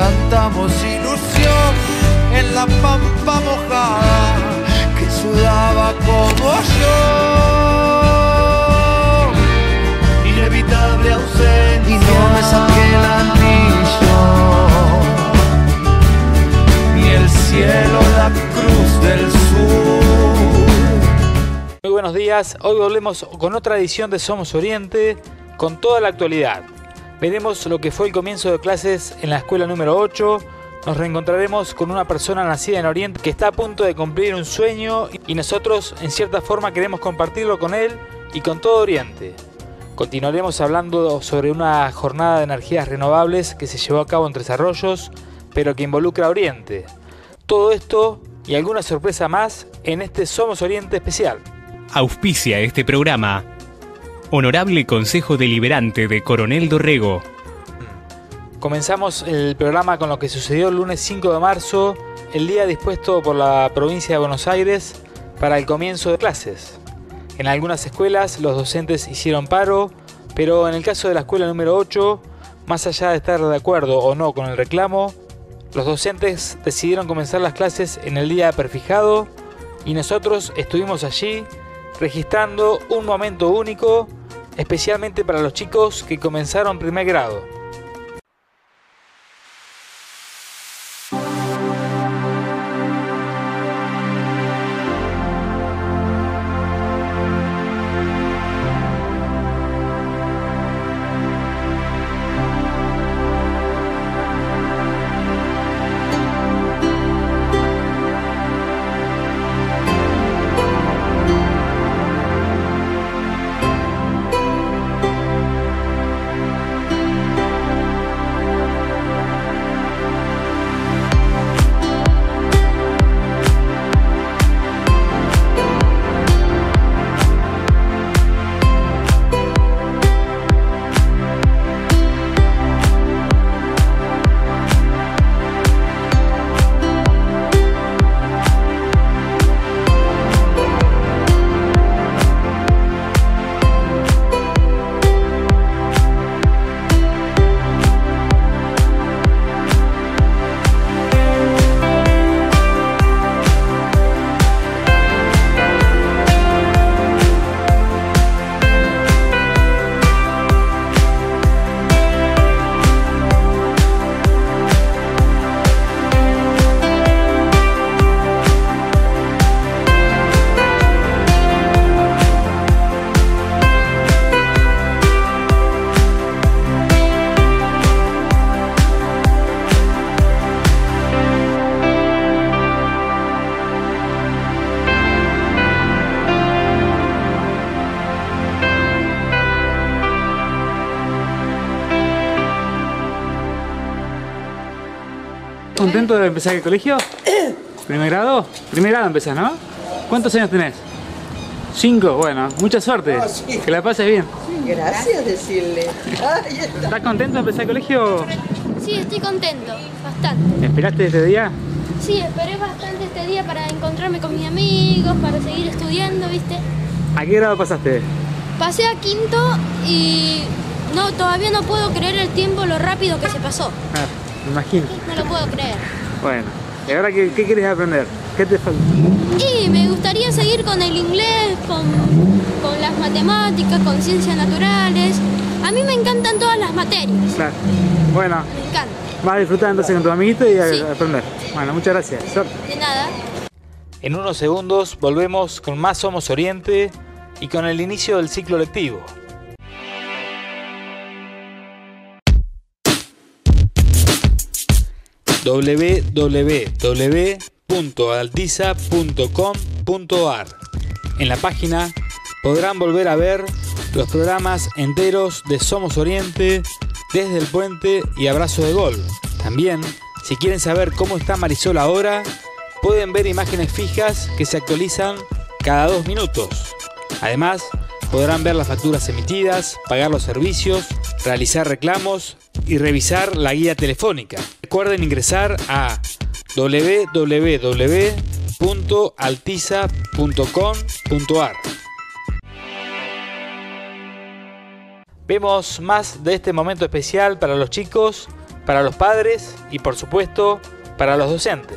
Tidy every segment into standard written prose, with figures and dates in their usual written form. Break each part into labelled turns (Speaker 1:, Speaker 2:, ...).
Speaker 1: plantamos ilusión en la pampa mojada que sudaba como yo. Inevitable ausencia y no me saqué el anillo, ni el cielo la cruz del sur.
Speaker 2: Muy buenos días, hoy volvemos con otra edición de Somos Oriente, con toda la actualidad. Veremos lo que fue el comienzo de clases en la escuela número 8, nos reencontraremos con una persona nacida en Oriente que está a punto de cumplir un sueño y nosotros en cierta forma queremos compartirlo con él y con todo Oriente. Continuaremos hablando sobre una jornada de energías renovables que se llevó a cabo en Tres Arroyos, pero que involucra a Oriente. Todo esto y alguna sorpresa más en este Somos Oriente especial.
Speaker 3: Auspicia este programa Honorable Consejo Deliberante de Coronel Dorrego.
Speaker 2: Comenzamos el programa con lo que sucedió el lunes 5 de marzo, el día dispuesto por la provincia de Buenos Aires para el comienzo de clases. En algunas escuelas los docentes hicieron paro, pero en el caso de la escuela número 8, más allá de estar de acuerdo o no con el reclamo, los docentes decidieron comenzar las clases en el día prefijado y nosotros estuvimos allí registrando un momento único, especialmente para los chicos que comenzaron primer grado. ¿Contento de empezar el colegio? ¿Primer grado? Primer grado empezás, ¿no? ¿Cuántos años tenés? 5, bueno, mucha suerte.
Speaker 4: Oh, sí.
Speaker 2: Que la pases bien.
Speaker 4: Gracias, decirle.
Speaker 2: ¿Estás contento de empezar el colegio?
Speaker 5: Sí, estoy contento, bastante.
Speaker 2: ¿Esperaste este día?
Speaker 5: Sí, esperé bastante este día para encontrarme con mis amigos, para seguir estudiando, ¿viste?
Speaker 2: ¿A qué grado pasaste?
Speaker 5: Pasé a quinto y todavía no puedo creer el tiempo, lo rápido que se pasó.
Speaker 2: Ah, me imagino.
Speaker 5: No lo puedo creer.
Speaker 2: Bueno, ¿y ahora qué quieres aprender? ¿Qué te falta?
Speaker 5: Y me gustaría seguir con el inglés, con las matemáticas, con ciencias naturales. A mí me encantan todas las materias.
Speaker 2: Claro. Bueno,
Speaker 5: Me encanta.
Speaker 2: vas a disfrutar entonces con tu amiguito y
Speaker 5: Sí.
Speaker 2: a aprender. Bueno, muchas gracias. Suerte.
Speaker 5: De nada.
Speaker 2: En unos segundos volvemos con más Somos Oriente y con el inicio del ciclo lectivo. www.altiza.com.ar. En la página podrán volver a ver los programas enteros de Somos Oriente, Desde el Puente y Abrazo de Gol. También, si quieren saber cómo está Marisol ahora, pueden ver imágenes fijas que se actualizan cada 2 minutos. Además, podrán ver las facturas emitidas, pagar los servicios, realizar reclamos y revisar la guía telefónica. Recuerden ingresar a www.altiza.com.ar. Vemos más de este momento especial para los chicos, para los padres y, por supuesto, para los docentes.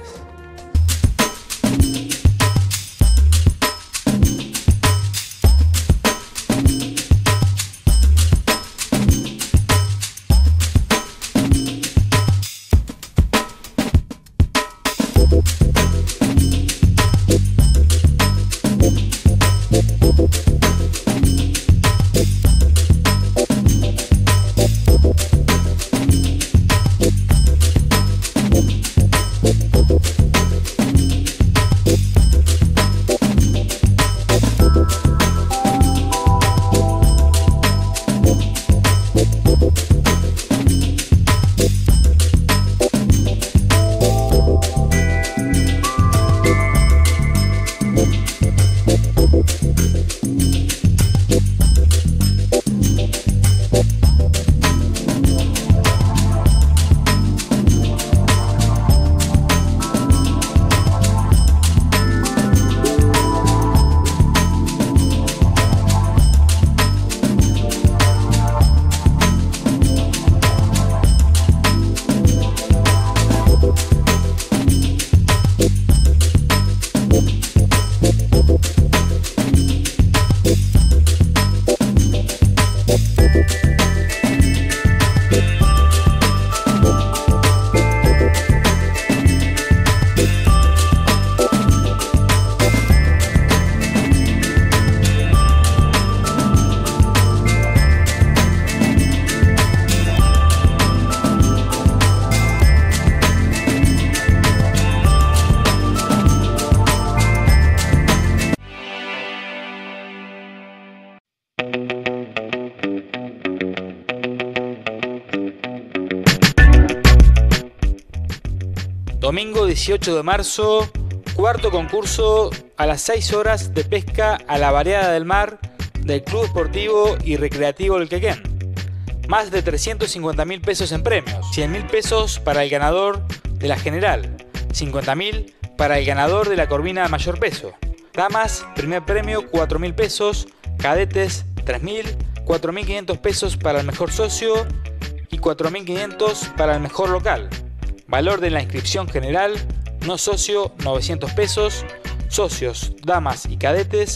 Speaker 2: Domingo 18 de marzo, cuarto concurso a las 6 horas de pesca a la variada del mar del Club Esportivo y Recreativo El Quequén. Más de 350.000 pesos en premios, 100.000 pesos para el ganador de la general, 50.000 para el ganador de la corvina mayor peso. Damas, primer premio 4.000 pesos, cadetes 3.000, 4.500 pesos para el mejor socio y 4.500 para el mejor local. Valor de la inscripción general, no socio 900 pesos, socios, damas y cadetes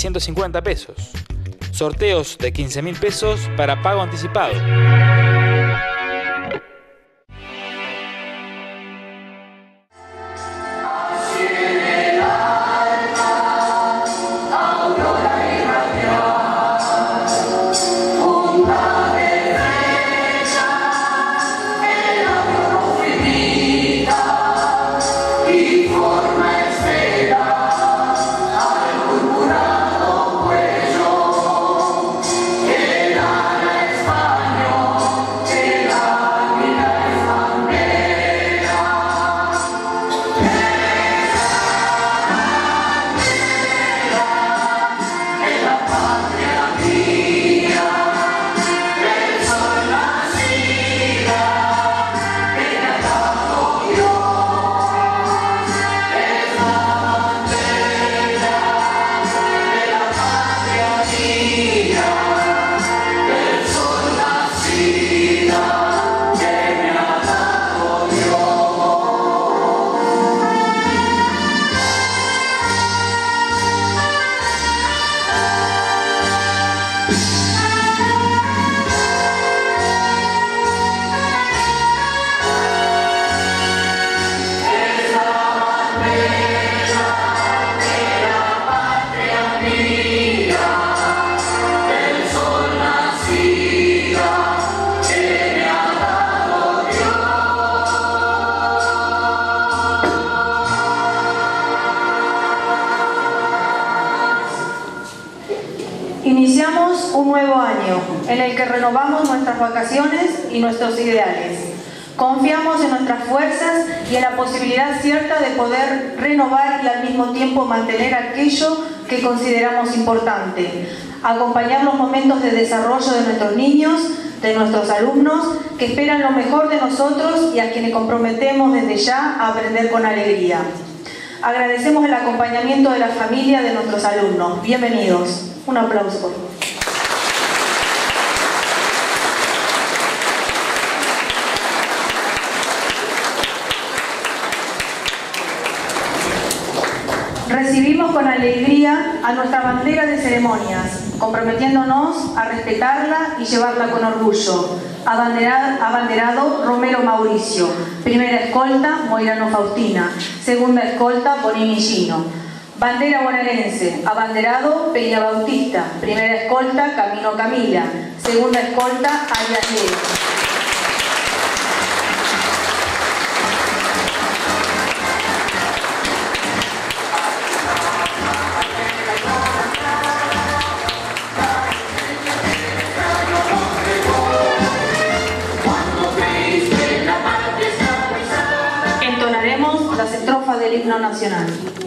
Speaker 2: 350 pesos. Sorteos de 15.000 pesos para pago anticipado.
Speaker 6: Iniciamos un nuevo año en el que renovamos nuestras vacaciones y nuestros ideales. Confiamos en nuestras fuerzas y en la posibilidad cierta de poder renovar y al mismo tiempo mantener aquello que consideramos importante. Acompañar los momentos de desarrollo de nuestros niños, de nuestros alumnos, que esperan lo mejor de nosotros y a quienes comprometemos desde ya a aprender con alegría. Agradecemos el acompañamiento de la familia de nuestros alumnos. Bienvenidos. Un aplauso, por favor. Recibimos con alegría a nuestra bandera de ceremonias, comprometiéndonos a respetarla y llevarla con orgullo. Abanderado Romero Mauricio. Primera escolta, Moirano Faustina. Segunda escolta, Bonini Gino. Bandera bonaerense. Abanderado, Peña Bautista. Primera escolta, Camino Camila. Segunda escolta, Arias Leo. Las estrofas del himno nacional.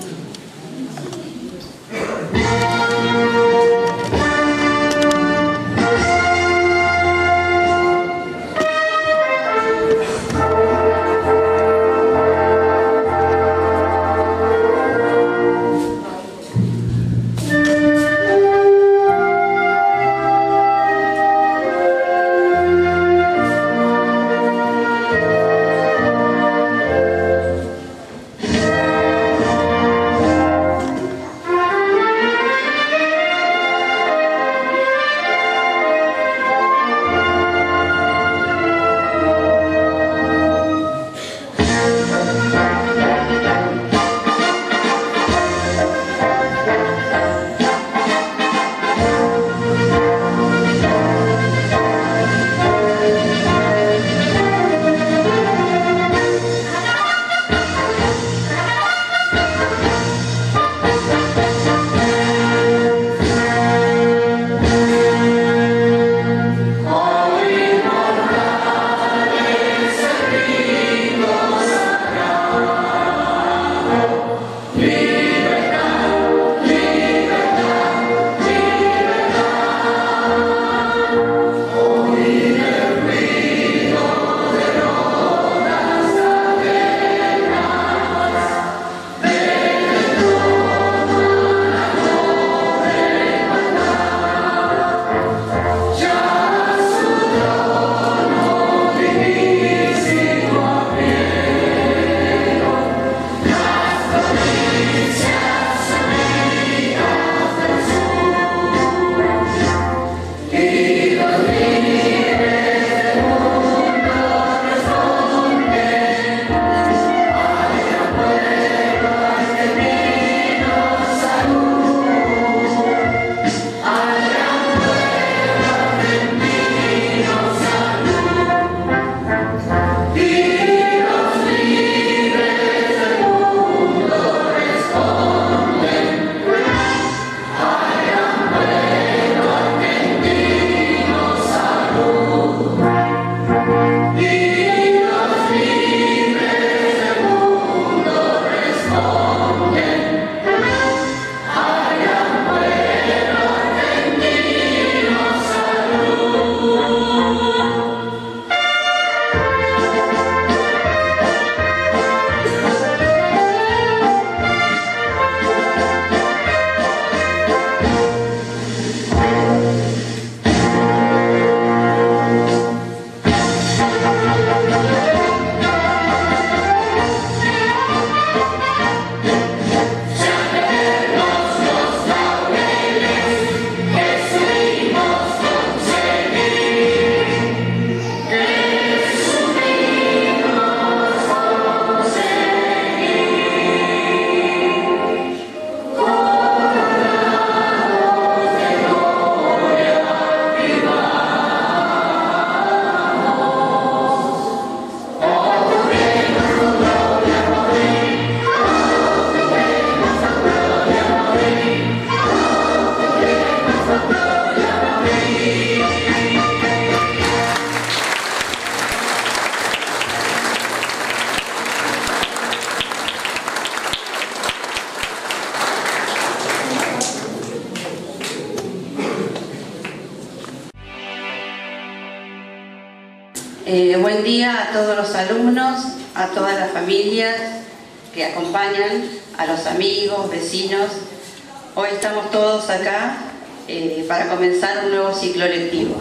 Speaker 7: Buen día a todos los alumnos, a todas las familias que acompañan, a los amigos, vecinos. Hoy estamos todos acá para comenzar un nuevo ciclo lectivo.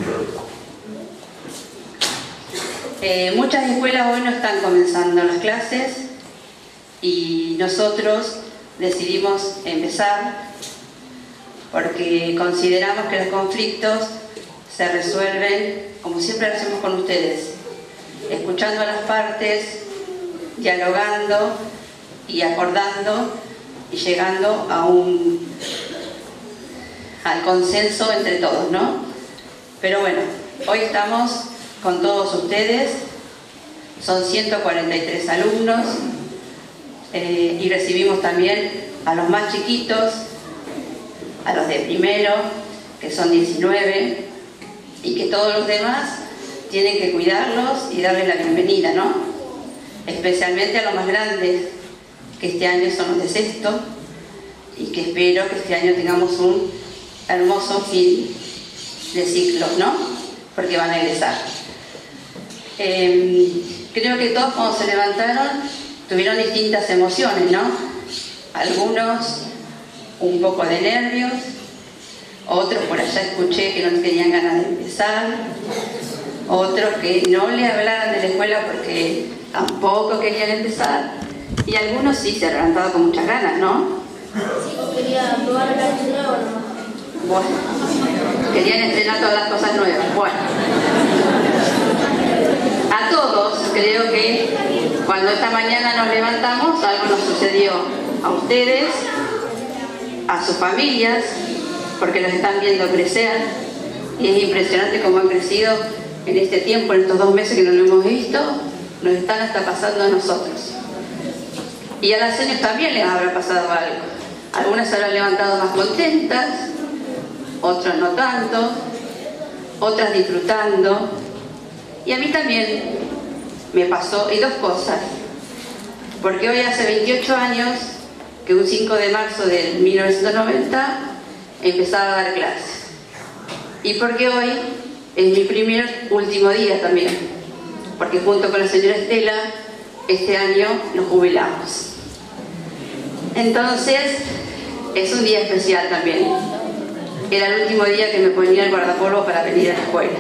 Speaker 7: Muchas escuelas hoy no están comenzando las clases y nosotros decidimos empezar porque consideramos que los conflictos se resuelven, como siempre lo hacemos con ustedes, escuchando a las partes, dialogando y acordando y llegando al consenso entre todos, ¿no? Pero bueno, hoy estamos con todos ustedes, son 143 alumnos y recibimos también a los más chiquitos, a los de primero, que son 19, y que todos los demás tienen que cuidarlos y darles la bienvenida, ¿no? Especialmente a los más grandes, que este año son los de sexto, y que espero que este año tengamos un hermoso fin de ciclo, ¿no? Porque van a egresar. Creo que todos cuando se levantaron tuvieron distintas emociones, ¿no? Algunos un poco de nervios, otros por allá escuché que no tenían ganas de empezar, otros que no le hablaran de la escuela porque tampoco querían empezar, y algunos sí se han levantado con muchas ganas, ¿no?
Speaker 5: Sí, quería probar el arte nuevo, ¿no?
Speaker 7: Bueno, querían estrenar todas las cosas nuevas. Bueno, a todos creo que cuando esta mañana nos levantamos algo nos sucedió, a ustedes, a sus familias, porque los están viendo crecer y es impresionante cómo han crecido en este tiempo, en estos 2 meses que no lo hemos visto, nos están hasta pasando a nosotros. Y a las señoras también les habrá pasado algo. Algunas se habrán levantado más contentas, otros no tanto, otras disfrutando. Y a mí también me pasó, y 2 cosas. Porque hoy hace 28 años que un 5 de marzo del 1990 empezaba a dar clases. Y porque hoy es mi último día también. Porque junto con la señora Estela, este año nos jubilamos. Entonces, es un día especial también. Era el último día que me ponía el guardapolvo para venir a la escuela.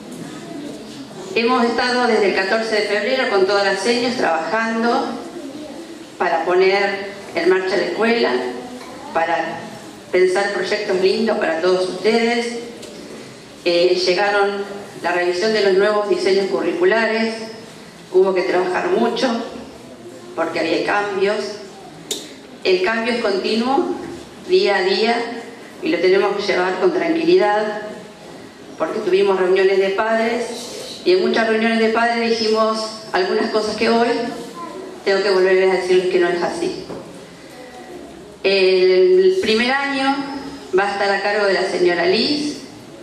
Speaker 7: Hemos estado desde el 14 de febrero con todas las señas trabajando para poner en marcha la escuela, para pensar proyectos lindos para todos ustedes. Llegaron la revisión de los nuevos diseños curriculares, hubo que trabajar mucho porque había cambios. El cambio es continuo, día a día, y lo tenemos que llevar con tranquilidad, porque tuvimos reuniones de padres, y en muchas reuniones de padres dijimos algunas cosas que hoy tengo que volver a decirles que no es así. El primer año va a estar a cargo de la señora Liz,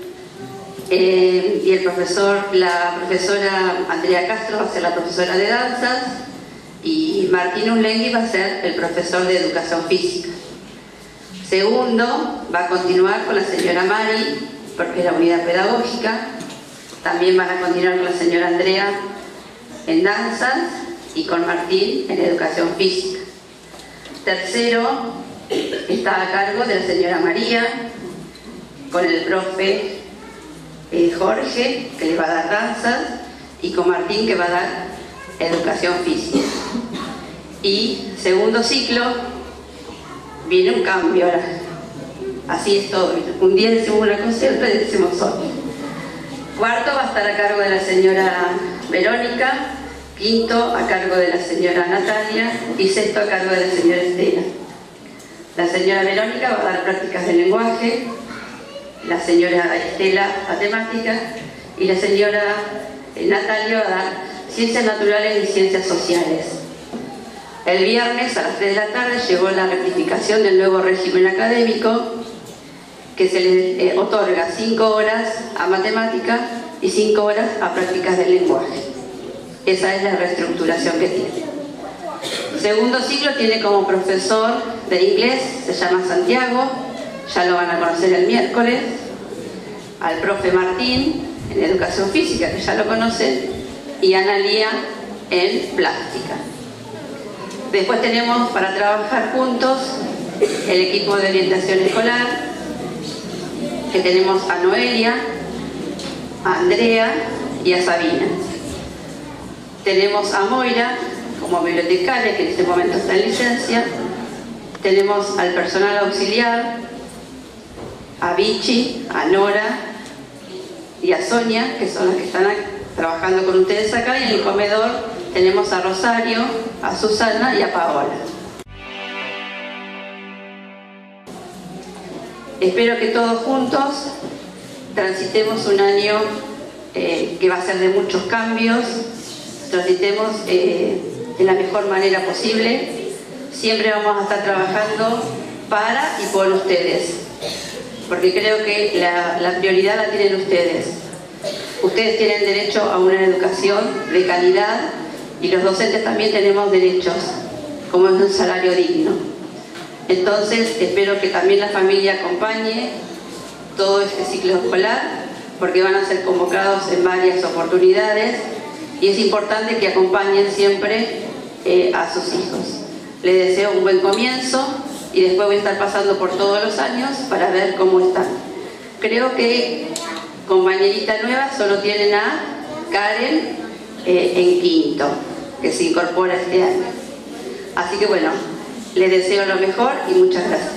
Speaker 7: y la profesora Andrea Castro va a ser la profesora de danzas, y Martín Unlengui va a ser el profesor de educación física. Segundo, va a continuar con la señora Mari, porque es la unidad pedagógica. También van a continuar con la señora Andrea en danzas y con Martín en educación física. Tercero, está a cargo de la señora María, con el profe Jorge, que le va a dar danzas, y con Martín, que va a dar educación física. Y segundo ciclo, viene un cambio ahora. Así es todo. Un día decimos una cosa y otro día decimos otra. Cuarto va a estar a cargo de la señora Verónica, quinto a cargo de la señora Natalia y sexto a cargo de la señora Estela. La señora Verónica va a dar prácticas de lenguaje, la señora Estela matemáticas y la señora Natalia va a dar ciencias naturales y ciencias sociales. El viernes a las 3 de la tarde llegó la rectificación del nuevo régimen académico, que se le otorga 5 horas a matemática y 5 horas a prácticas del lenguaje. Esa es la reestructuración que tiene. Segundo ciclo tiene como profesor de inglés, se llama Santiago, ya lo van a conocer el miércoles, al profe Martín en educación física, que ya lo conocen, y Ana Lía en plástica. Después tenemos para trabajar juntos el equipo de orientación escolar, que tenemos a Noelia, a Andrea y a Sabina. Tenemos a Moira como bibliotecaria, que en este momento está en licencia. tenemos al personal auxiliar, a Vichy, a Nora y a Sonia, que son las que están trabajando con ustedes acá, y en el comedor tenemos a Rosario, a Susana y a Paola. Espero que todos juntos transitemos un año que va a ser de muchos cambios, transitemos de la mejor manera posible. Siempre vamos a estar trabajando para y por ustedes, porque creo que la prioridad la tienen ustedes. Ustedes tienen derecho a una educación de calidad y los docentes también tenemos derechos, como es un salario digno. Entonces, espero que también la familia acompañe todo este ciclo escolar, porque van a ser convocados en varias oportunidades y es importante que acompañen siempre a sus hijos. Les deseo un buen comienzo y después voy a estar pasando por todos los años para ver cómo están. Creo que compañerita nueva solo tienen a Karen en quinto, que se incorpora este año. Así que bueno, les deseo lo mejor y muchas gracias.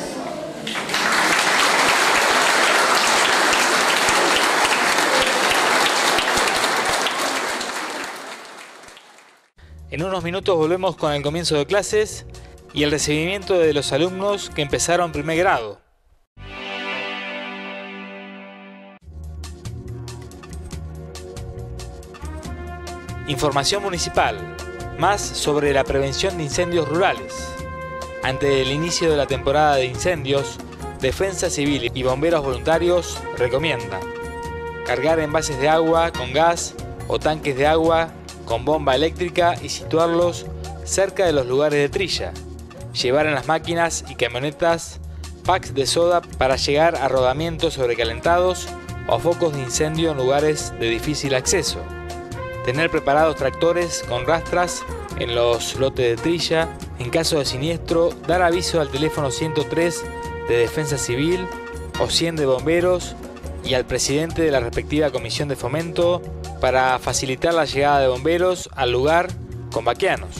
Speaker 2: En unos minutos volvemos con el comienzo de clases y el recibimiento de los alumnos que empezaron primer grado. Información municipal. Más sobre la prevención de incendios rurales. Ante el inicio de la temporada de incendios, Defensa Civil y bomberos voluntarios recomiendan cargar envases de agua con gas o tanques de agua con bomba eléctrica y situarlos cerca de los lugares de trilla. Llevar en las máquinas y camionetas packs de soda para llegar a rodamientos sobrecalentados o focos de incendio en lugares de difícil acceso. Tener preparados tractores con rastras en los lotes de trilla. En caso de siniestro, dar aviso al teléfono 103 de Defensa Civil o 100 de bomberos y al presidente de la respectiva comisión de fomento para facilitar la llegada de bomberos al lugar con vaqueanos.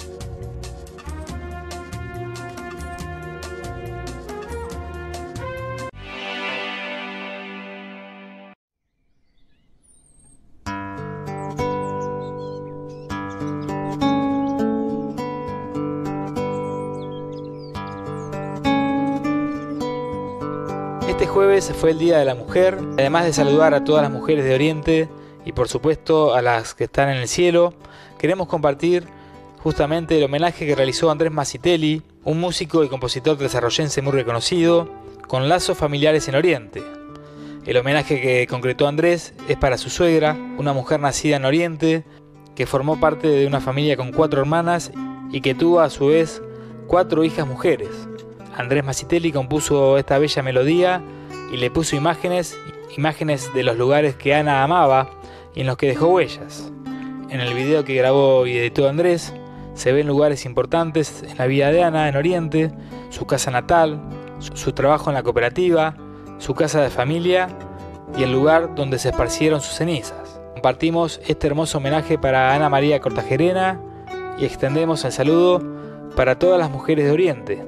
Speaker 2: Este jueves fue el Día de la Mujer. Además de saludar a todas las mujeres de Oriente y por supuesto a las que están en el cielo, queremos compartir justamente el homenaje que realizó Andrés Mazzitelli, un músico y compositor tresarroyense muy reconocido, con lazos familiares en Oriente. El homenaje que concretó Andrés es para su suegra, una mujer nacida en Oriente, que formó parte de una familia con 4 hermanas y que tuvo a su vez 4 hijas mujeres. Andrés Mazzitelli compuso esta bella melodía y le puso imágenes de los lugares que Ana amaba y en los que dejó huellas. En el video que grabó y editó Andrés, se ven lugares importantes en la vida de Ana en Oriente, su casa natal, su trabajo en la cooperativa, su casa de familia y el lugar donde se esparcieron sus cenizas. Compartimos este hermoso homenaje para Ana María Cortajerena y extendemos el saludo para todas las mujeres de Oriente.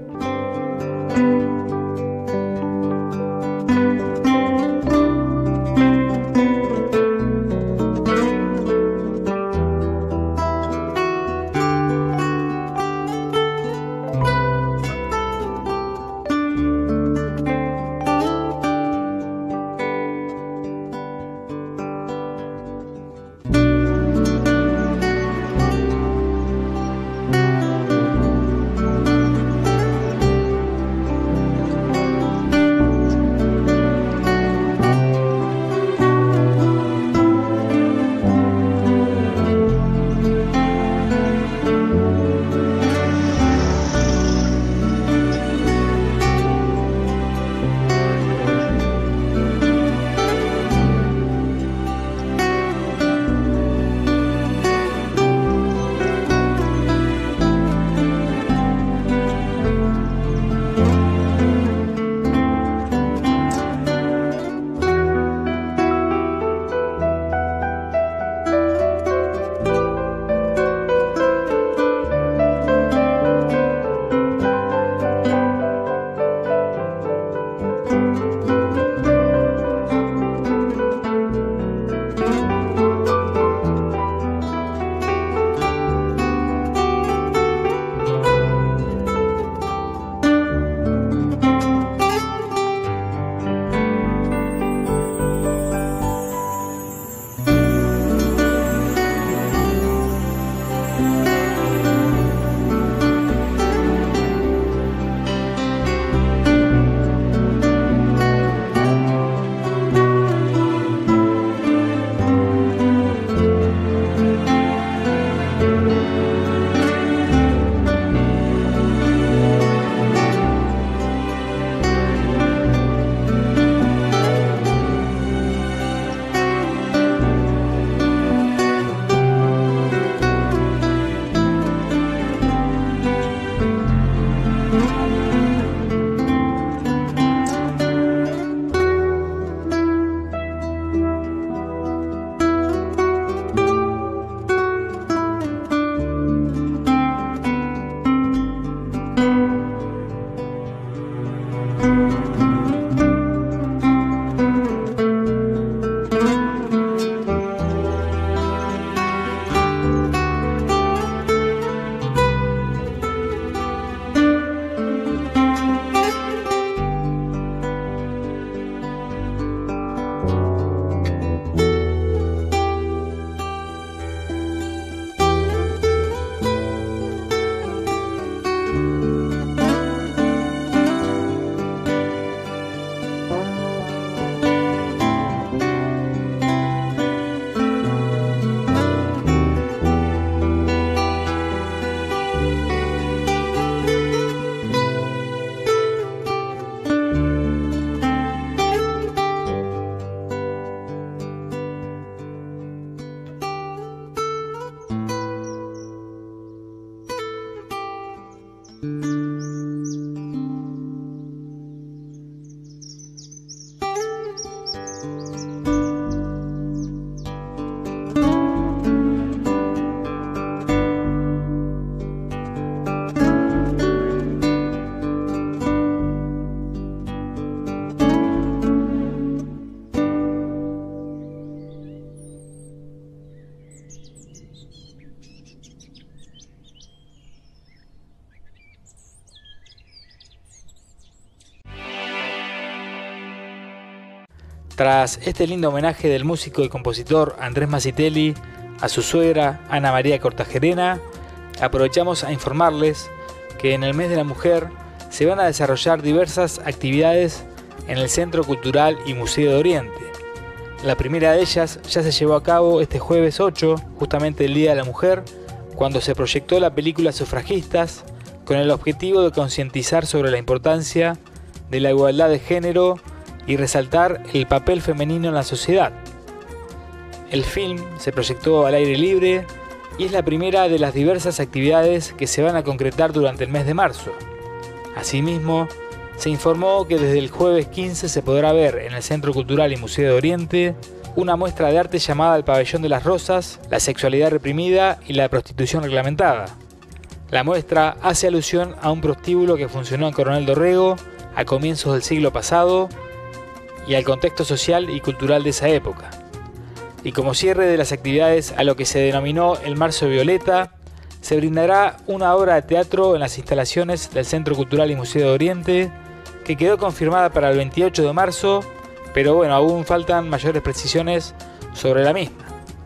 Speaker 2: Tras este lindo homenaje del músico y compositor Andrés Mazzitelli a su suegra Ana María Cortajerena, aprovechamos a informarles que en el mes de la mujer se van a desarrollar diversas actividades en el Centro Cultural y Museo de Oriente. La primera de ellas ya se llevó a cabo este jueves 8, justamente el Día de la Mujer, cuando se proyectó la película Sufragistas, con el objetivo de concientizar sobre la importancia de la igualdad de género y resaltar el papel femenino en la sociedad. El film se proyectó al aire libre y es la primera de las diversas actividades que se van a concretar durante el mes de marzo. Asimismo, se informó que desde el jueves 15 se podrá ver en el Centro Cultural y Museo de Oriente una muestra de arte llamada El Pabellón de las Rosas, la sexualidad reprimida y la prostitución reglamentada. La muestra hace alusión a un prostíbulo que funcionó en Coronel Dorrego a comienzos del siglo pasado y al contexto social y cultural de esa época. Y como cierre de las actividades a lo que se denominó el Marzo Violeta, se brindará una obra de teatro en las instalaciones del Centro Cultural y Museo de Oriente, que quedó confirmada para el 28 de marzo, pero bueno, aún faltan mayores precisiones sobre la misma.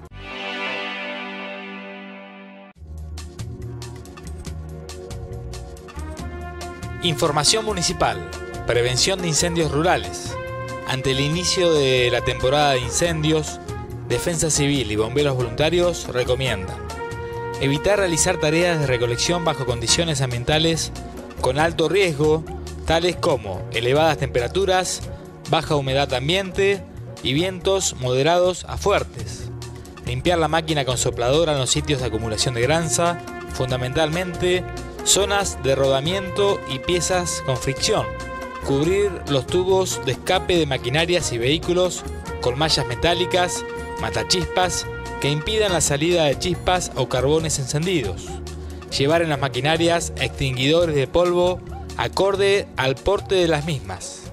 Speaker 2: Información municipal. Prevención de incendios rurales. Ante el inicio de la temporada de incendios, Defensa Civil y bomberos voluntarios recomiendan evitar realizar tareas de recolección bajo condiciones ambientales con alto riesgo, tales como elevadas temperaturas, baja humedad ambiente y vientos moderados a fuertes. Limpiar la máquina con sopladora en los sitios de acumulación de grasa, fundamentalmente zonas de rodamiento y piezas con fricción. Cubrir los tubos de escape de maquinarias y vehículos con mallas metálicas, matachispas, que impidan la salida de chispas o carbones encendidos. Llevar en las maquinarias extinguidores de polvo acorde al porte de las mismas.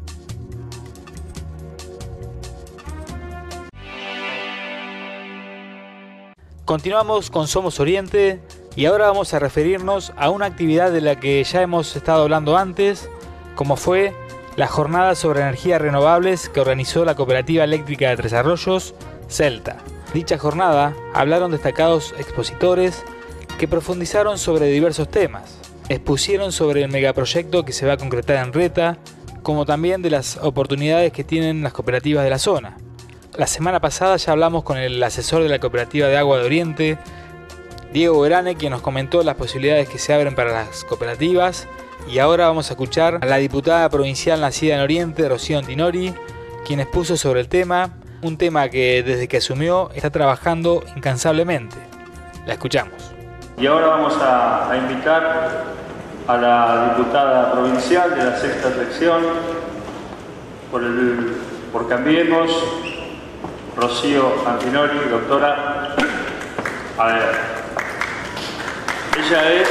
Speaker 2: Continuamos con Somos Oriente y ahora vamos a referirnos a una actividad de la que ya hemos estado hablando antes, como fue la jornada sobre energías renovables que organizó la Cooperativa Eléctrica de Tres Arroyos, Celta. Dicha jornada hablaron destacados expositores que profundizaron sobre diversos temas. Expusieron sobre el megaproyecto que se va a concretar en Reta, como también de las oportunidades que tienen las cooperativas de la zona. La semana pasada ya hablamos con el asesor de la Cooperativa de Agua de Oriente, Diego Verane, quien nos comentó las posibilidades que se abren para las cooperativas, y ahora vamos a escuchar a la diputada provincial nacida en Oriente, Rocío Antinori, quien expuso sobre el tema, un tema que desde que asumió está trabajando incansablemente. La escuchamos.
Speaker 8: Y ahora vamos a invitar a la diputada provincial de la sexta sección por Cambiemos, Rocío Antinori, doctora. A ver, ella es...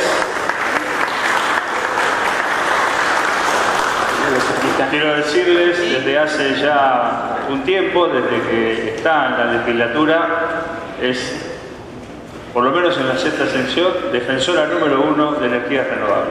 Speaker 8: Quiero decirles, desde hace ya un tiempo, desde que está en la legislatura, es, por lo menos en la sexta sección, defensora número 1 de energías renovables.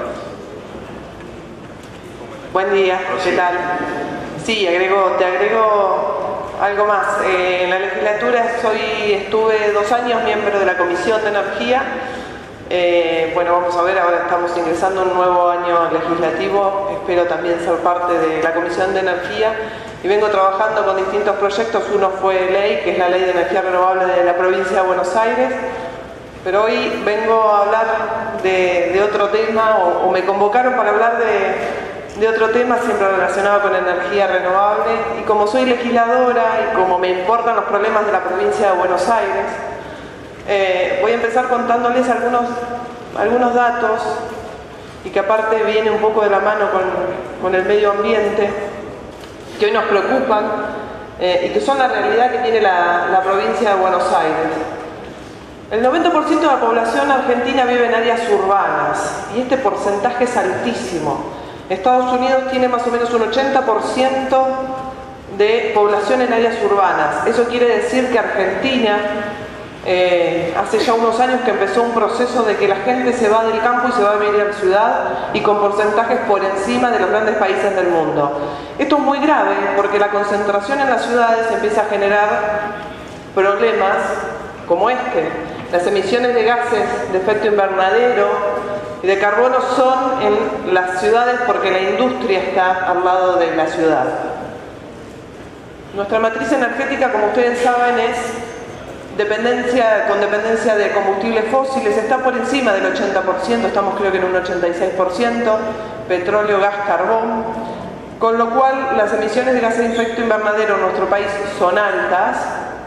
Speaker 9: Buen día, ¿qué tal? Sí, te agrego algo más. En la legislatura estuve 2 años miembro de la Comisión de Energía. Bueno, vamos a ver, ahora estamos ingresando a un nuevo año legislativo, espero también ser parte de la Comisión de Energía y vengo trabajando con distintos proyectos. Uno fue ley, que es la Ley de Energía Renovable de la provincia de Buenos Aires, pero hoy vengo a hablar de otro tema, o me convocaron para hablar de otro tema siempre relacionado con energía renovable, y como soy legisladora y como me importan los problemas de la provincia de Buenos Aires, voy a empezar contándoles algunos datos y que aparte viene un poco de la mano con el medio ambiente que hoy nos preocupan y que son la realidad que tiene la provincia de Buenos Aires. El 90% de la población argentina vive en áreas urbanas y este porcentaje es altísimo. Estados Unidos tiene más o menos un 80% de población en áreas urbanas. Eso quiere decir que Argentina Hace ya unos años que empezó un proceso de que la gente se va del campo y se va a vivir a la ciudad y con porcentajes por encima de los grandes países del mundo. Esto es muy grave porque la concentración en las ciudades empieza a generar problemas como este. Las emisiones de gases de efecto invernadero y de carbono son en las ciudades porque la industria está al lado de la ciudad. Nuestra matriz energética, como ustedes saben, es con dependencia de combustibles fósiles, está por encima del 80%, estamos creo que en un 86%, petróleo, gas, carbón, con lo cual las emisiones de gases de efecto invernadero en nuestro país son altas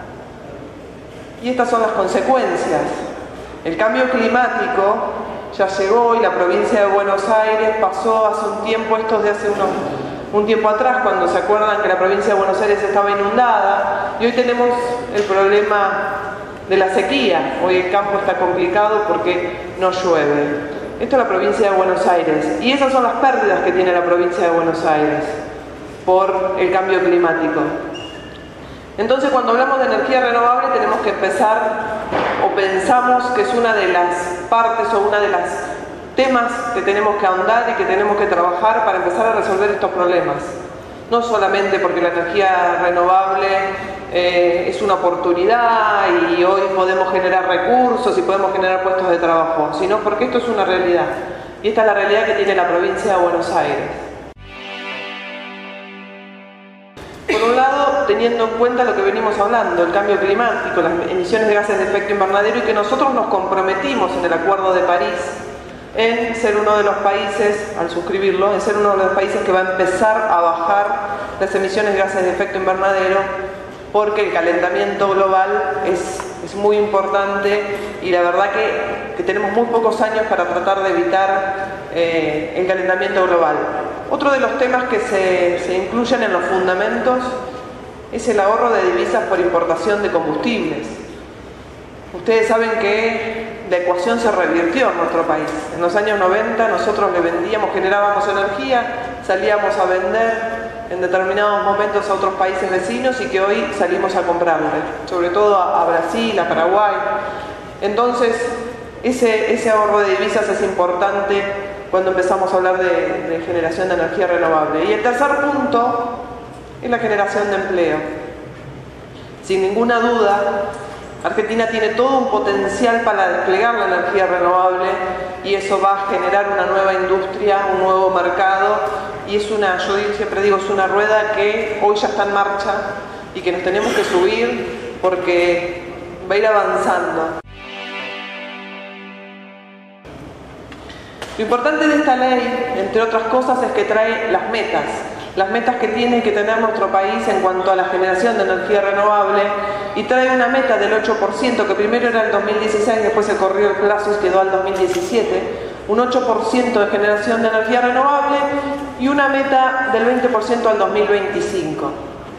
Speaker 9: y estas son las consecuencias. El cambio climático ya llegó y la provincia de Buenos Aires pasó hace un tiempo, esto de hace un tiempo atrás, cuando se acuerdan que la provincia de Buenos Aires estaba inundada, y hoy tenemos el problema de la sequía. Hoy el campo está complicado porque no llueve. Esto es la provincia de Buenos Aires y esas son las pérdidas que tiene la provincia de Buenos Aires por el cambio climático. Entonces, cuando hablamos de energía renovable tenemos que empezar, o pensamos que es una de las partes o una de las temas que tenemos que ahondar y que tenemos que trabajar para empezar a resolver estos problemas. No solamente porque la energía renovable es una oportunidad y hoy podemos generar recursos y podemos generar puestos de trabajo, sino porque esto es una realidad. Y esta es la realidad que tiene la provincia de Buenos Aires. Por un lado, teniendo en cuenta lo que venimos hablando, el cambio climático, las emisiones de gases de efecto invernadero, y que nosotros nos comprometimos en el Acuerdo de París en ser uno de los países, al suscribirlo, en ser uno de los países que va a empezar a bajar las emisiones de gases de efecto invernadero, porque el calentamiento global es muy importante y la verdad que tenemos muy pocos años para tratar de evitar el calentamiento global. Otro de los temas que se incluyen en los fundamentos es el ahorro de divisas por importación de combustibles. Ustedes saben que la ecuación se revirtió en nuestro país. En los años 90 nosotros le vendíamos, generábamos energía, salíamos a vender en determinados momentos a otros países vecinos y que hoy salimos a comprarle, sobre todo a Brasil, a Paraguay. Entonces, ese ahorro de divisas es importante cuando empezamos a hablar de generación de energía renovable. Y el tercer punto es la generación de empleo. Sin ninguna duda, Argentina tiene todo un potencial para desplegar la energía renovable y eso va a generar una nueva industria, un nuevo mercado y yo siempre digo, es una rueda que hoy ya está en marcha y que nos tenemos que subir porque va a ir avanzando. Lo importante de esta ley, entre otras cosas, es que trae las metas que tiene que tener nuestro país en cuanto a la generación de energía renovable y trae una meta del 8%, que primero era el 2016, después se corrió el plazo y quedó al 2017, un 8% de generación de energía renovable y una meta del 20% al 2025.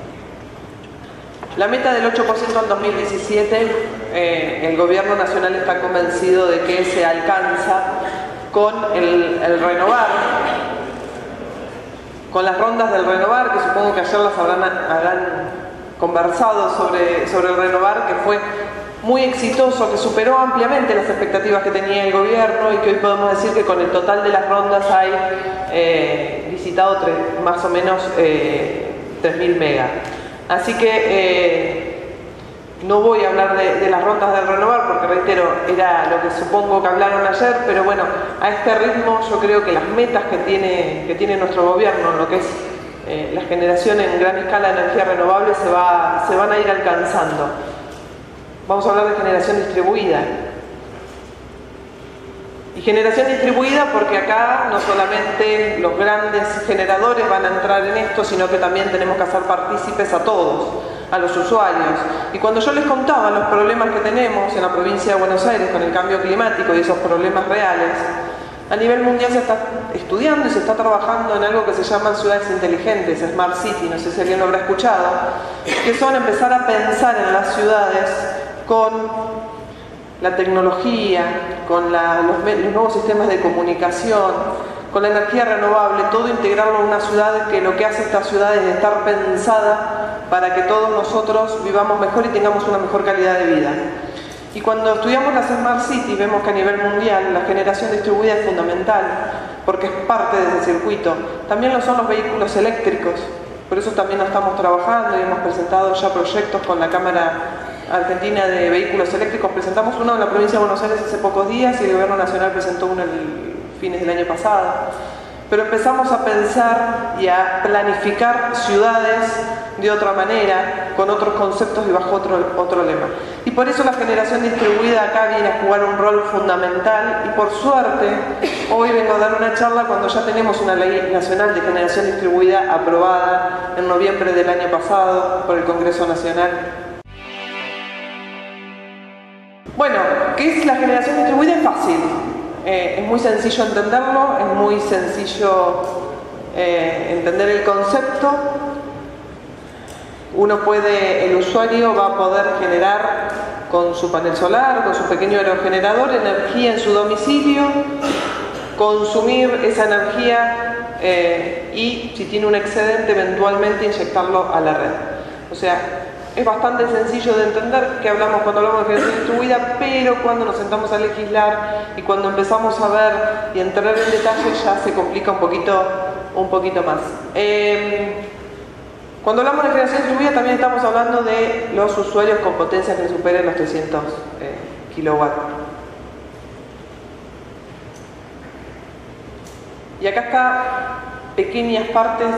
Speaker 9: La meta del 8% al 2017, el gobierno nacional está convencido de que se alcanza con el renovar, con las rondas del renovar, que supongo que ayer las habrán conversado sobre el renovar, que fue muy exitoso, que superó ampliamente las expectativas que tenía el gobierno y que hoy podemos decir que con el total de las rondas hay licitado más o menos 3.000 megas. Así que no voy a hablar de las rondas del renovar porque, reitero, era lo que supongo que hablaron ayer, pero bueno, a este ritmo yo creo que las metas que tiene nuestro gobierno, lo que es la generación en gran escala de energía renovable, se van a ir alcanzando. Vamos a hablar de generación distribuida. Y generación distribuida porque acá no solamente los grandes generadores van a entrar en esto, sino que también tenemos que hacer partícipes a todos, a los usuarios. Y cuando yo les contaba los problemas que tenemos en la provincia de Buenos Aires con el cambio climático y esos problemas reales, a nivel mundial se está estudiando y se está trabajando en algo que se llaman ciudades inteligentes, Smart City, no sé si alguien lo habrá escuchado, que son empezar a pensar en las ciudades con la tecnología, con los nuevos sistemas de comunicación, con la energía renovable, todo integrarlo en una ciudad que lo que hace esta ciudad es estar pensada para que todos nosotros vivamos mejor y tengamos una mejor calidad de vida. Y cuando estudiamos las Smart City vemos que a nivel mundial la generación distribuida es fundamental, porque es parte de ese circuito. También lo son los vehículos eléctricos, por eso también estamos trabajando y hemos presentado ya proyectos con la Cámara Argentina de Vehículos Eléctricos. Presentamos uno en la provincia de Buenos Aires hace pocos días y el Gobierno Nacional presentó uno el fines del año pasado. Pero empezamos a pensar y a planificar ciudades de otra manera, con otros conceptos y bajo otro lema. Y por eso la generación distribuida acá viene a jugar un rol fundamental y por suerte hoy vengo a dar una charla cuando ya tenemos una ley nacional de generación distribuida aprobada en noviembre del año pasado por el Congreso Nacional. Bueno, ¿qué es la generación distribuida? Es fácil. Es muy sencillo entenderlo, es muy sencillo entender el concepto. El usuario va a poder generar con su panel solar, con su pequeño aerogenerador, energía en su domicilio, consumir esa energía y si tiene un excedente eventualmente inyectarlo a la red. O sea, es bastante sencillo de entender que hablamos cuando hablamos de generación distribuida, pero cuando nos sentamos a legislar y cuando empezamos a ver y entrar en detalle ya se complica un poquito más. Cuando hablamos de generación distribuida también estamos hablando de los usuarios con potencias que superen los 300 kilowatts. Y acá está pequeñas partes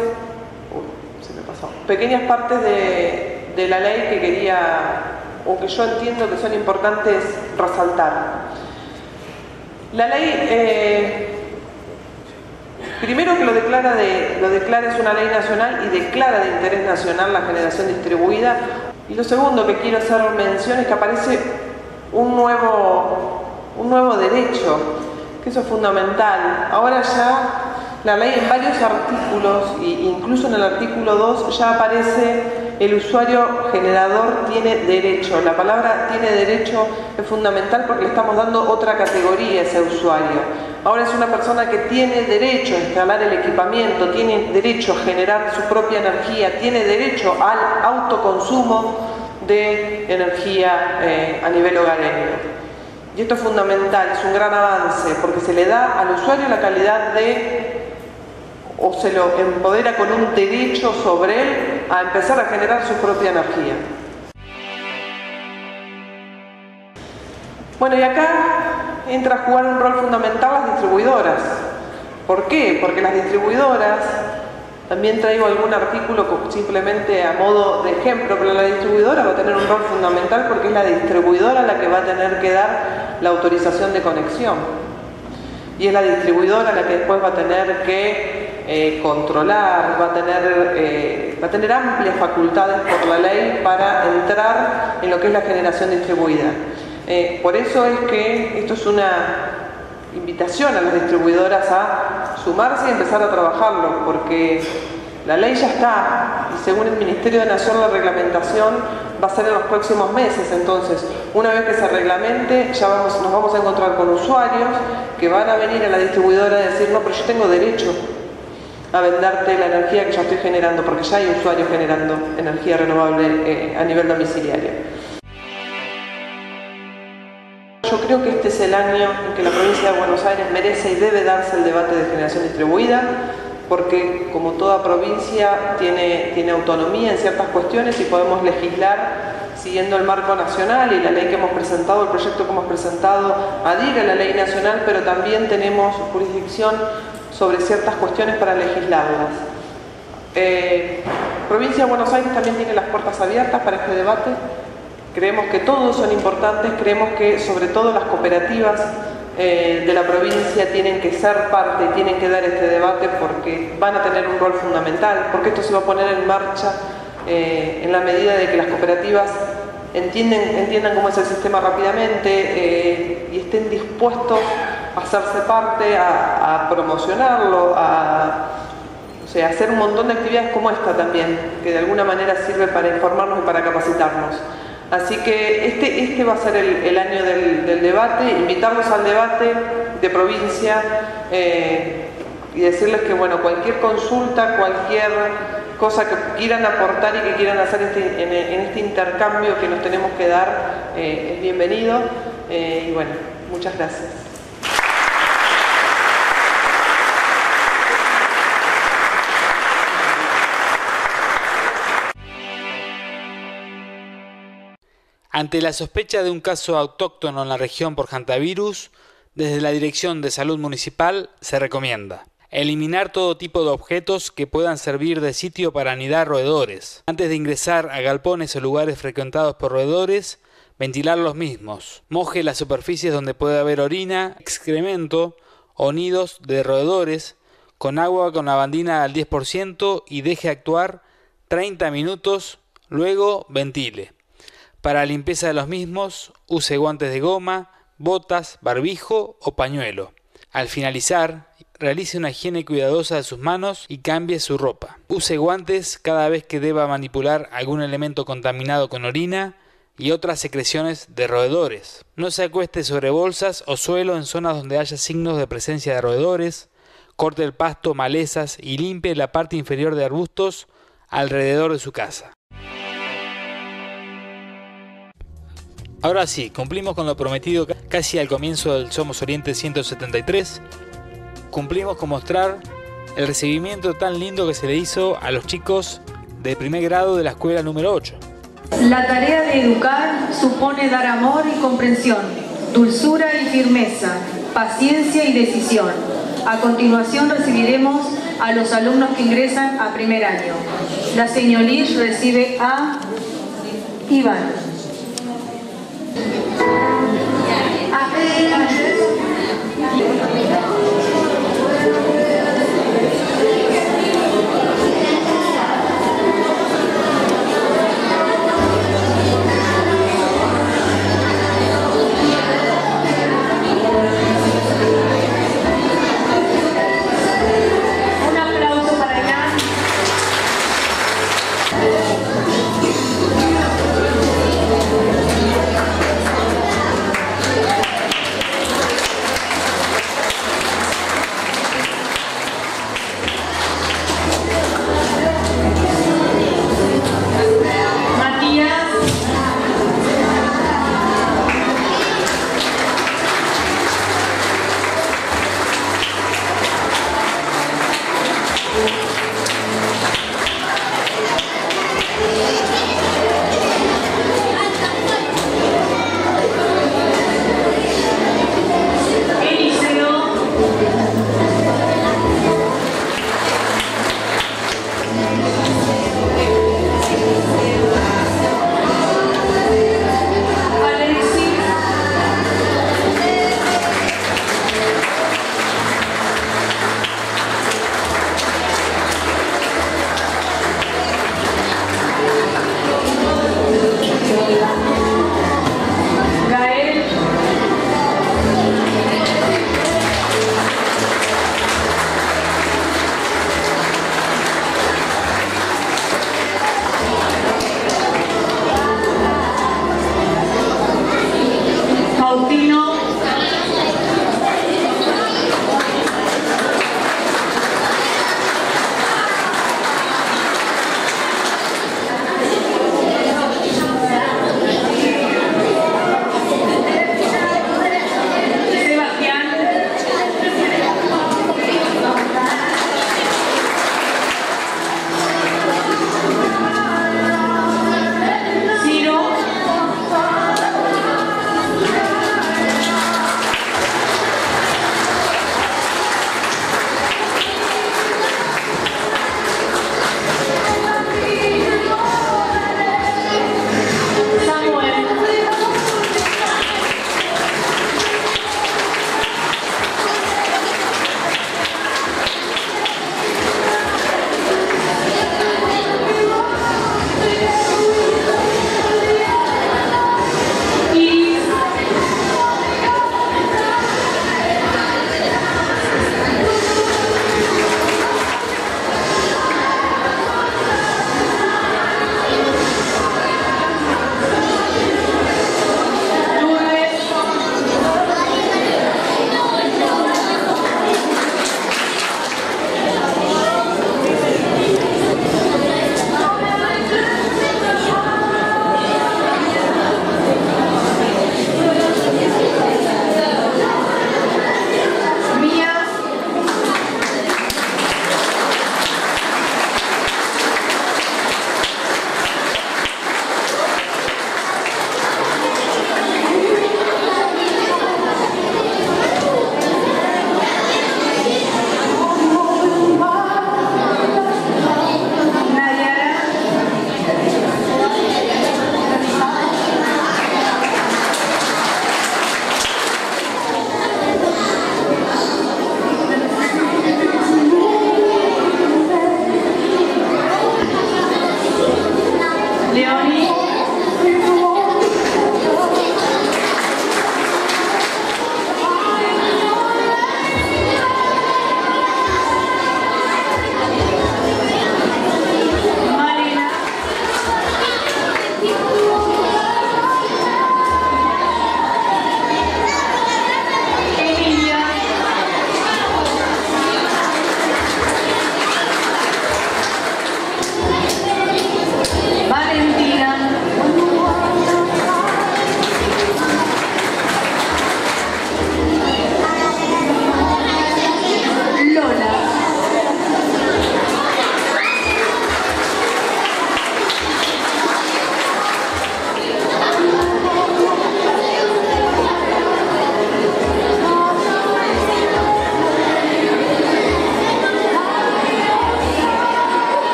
Speaker 9: de la ley que quería, o que yo entiendo que son importantes resaltar. La ley, primero que lo declara es una ley nacional y declara de interés nacional la generación distribuida. Y lo segundo que quiero hacer mención es que aparece un nuevo derecho, que eso es fundamental. Ahora ya la ley en varios artículos, e incluso en el artículo 2, ya aparece el usuario generador tiene derecho. La palabra tiene derecho es fundamental porque le estamos dando otra categoría a ese usuario. Ahora es una persona que tiene derecho a instalar el equipamiento, tiene derecho a generar su propia energía, tiene derecho al autoconsumo de energía a nivel hogareño. Y esto es fundamental, es un gran avance porque se le da al usuario la calidad o se lo empodera con un derecho sobre él a empezar a generar su propia energía. Bueno, y acá entra a jugar un rol fundamental las distribuidoras. ¿Por qué? Porque las distribuidoras, también traigo algún artículo simplemente a modo de ejemplo, pero la distribuidora va a tener un rol fundamental porque es la distribuidora la que va a tener que dar la autorización de conexión. Y es la distribuidora la que después va a tener que controlar, va a tener amplias facultades por la ley para entrar en lo que es la generación distribuida. Por eso es que esto es una invitación a las distribuidoras a sumarse y empezar a trabajarlo, porque la ley ya está y según el Ministerio de Nación la reglamentación va a ser en los próximos meses. Entonces, una vez que se reglamente, ya nos vamos a encontrar con usuarios que van a venir a la distribuidora a decir: no, pero yo tengo derecho a venderte la energía que yo estoy generando, porque ya hay usuarios generando energía renovable a nivel domiciliario. Yo creo que este es el año en que la provincia de Buenos Aires merece y debe darse el debate de generación distribuida, porque como toda provincia tiene autonomía en ciertas cuestiones y podemos legislar siguiendo el marco nacional y la ley que hemos presentado, el proyecto que hemos presentado adhiere a la ley nacional, pero también tenemos jurisdicción sobre ciertas cuestiones para legislarlas. Provincia de Buenos Aires también tiene las puertas abiertas para este debate. Creemos que todos son importantes, creemos que sobre todo las cooperativas de la provincia tienen que ser parte y tienen que dar este debate porque van a tener un rol fundamental, porque esto se va a poner en marcha en la medida de que las cooperativas entiendan cómo es el sistema rápidamente y estén dispuestos a hacerse parte, a promocionarlo, o sea, hacer un montón de actividades como esta también, que de alguna manera sirve para informarnos y para capacitarnos. Así que este va a ser el año del debate, invitarlos al debate de provincia y decirles que bueno, cualquier consulta, cualquier cosa que quieran aportar y que quieran hacer en este intercambio que nos tenemos que dar es bienvenido. Y bueno, muchas gracias.
Speaker 2: Ante la sospecha de un caso autóctono en la región por hantavirus, desde la Dirección de Salud Municipal se recomienda eliminar todo tipo de objetos que puedan servir de sitio para anidar roedores. Antes de ingresar a galpones o lugares frecuentados por roedores, ventilar los mismos. Moje las superficies donde puede haber orina, excremento o nidos de roedores con agua con lavandina al 10% y deje actuar 30 minutos, luego ventile. Para la limpieza de los mismos, use guantes de goma, botas, barbijo o pañuelo. Al finalizar, realice una higiene cuidadosa de sus manos y cambie su ropa. Use guantes cada vez que deba manipular algún elemento contaminado con orina y otras secreciones de roedores. No se acueste sobre bolsas o suelo en zonas donde haya signos de presencia de roedores. Corte el pasto, malezas y limpie la parte inferior de arbustos alrededor de su casa. Ahora sí, cumplimos con lo prometido casi al comienzo del Somos Oriente 173. Cumplimos con mostrar el recibimiento tan lindo que se le hizo a los chicos de primer grado de la escuela número 8.
Speaker 6: La tarea de educar supone dar amor y comprensión, dulzura y firmeza, paciencia y decisión. A continuación recibiremos a los alumnos que ingresan a primer año. La señorita recibe a Iván. Un aplauso para Iván.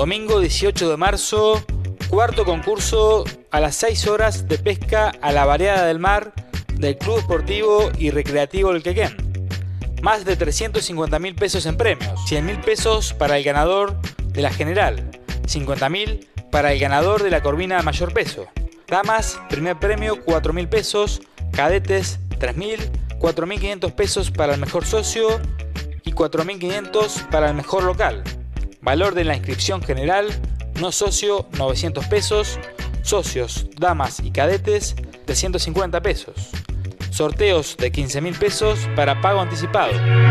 Speaker 2: Domingo 18 de marzo, cuarto concurso a las 6 horas de pesca a la variada del mar del Club Esportivo y Recreativo El Quequén. Más de 350.000 pesos en premios, 100.000 pesos para el ganador de la general, 50.000 para el ganador de la corvina mayor peso. Damas, primer premio 4.000 pesos, cadetes 3.000, 4.500 pesos para el mejor socio y 4.500 para el mejor local. Valor de la inscripción general, no socio 900 pesos, socios, damas y cadetes 350 pesos. Sorteos de 15.000 pesos para pago anticipado.